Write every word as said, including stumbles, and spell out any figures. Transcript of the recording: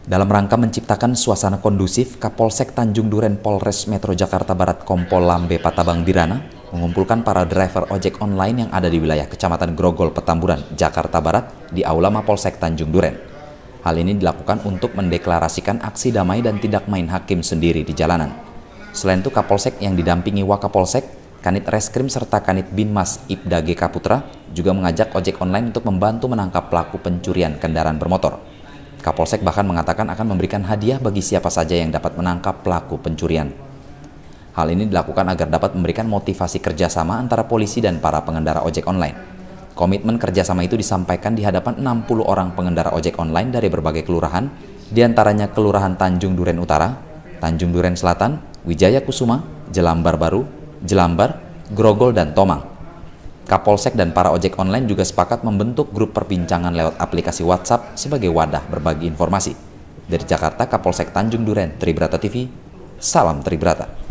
Dalam rangka menciptakan suasana kondusif, Kapolsek Tanjung Duren Polres Metro Jakarta Barat Kompol Lambe Patabang Dirana mengumpulkan para driver ojek online yang ada di wilayah Kecamatan Grogol, Petamburan, Jakarta Barat di Aula Mapolsek Tanjung Duren. Hal ini dilakukan untuk mendeklarasikan aksi damai dan tidak main hakim sendiri di jalanan. Selain itu, Kapolsek yang didampingi Wakapolsek, Kanit Reskrim serta Kanit Binmas Ibda G K Putra juga mengajak ojek online untuk membantu menangkap pelaku pencurian kendaraan bermotor. Kapolsek bahkan mengatakan akan memberikan hadiah bagi siapa saja yang dapat menangkap pelaku pencurian. Hal ini dilakukan agar dapat memberikan motivasi kerjasama antara polisi dan para pengendara ojek online. Komitmen kerjasama itu disampaikan di hadapan enam puluh orang pengendara ojek online dari berbagai kelurahan, diantaranya Kelurahan Tanjung Duren Utara, Tanjung Duren Selatan, Wijaya Kusuma, Jelambar Baru, Jelambar, Grogol, dan Tomang. Kapolsek dan para ojek online juga sepakat membentuk grup perbincangan lewat aplikasi WhatsApp sebagai wadah berbagi informasi. Dari Jakarta, Kapolsek Tanjung Duren, Tribrata T V, salam Tribrata.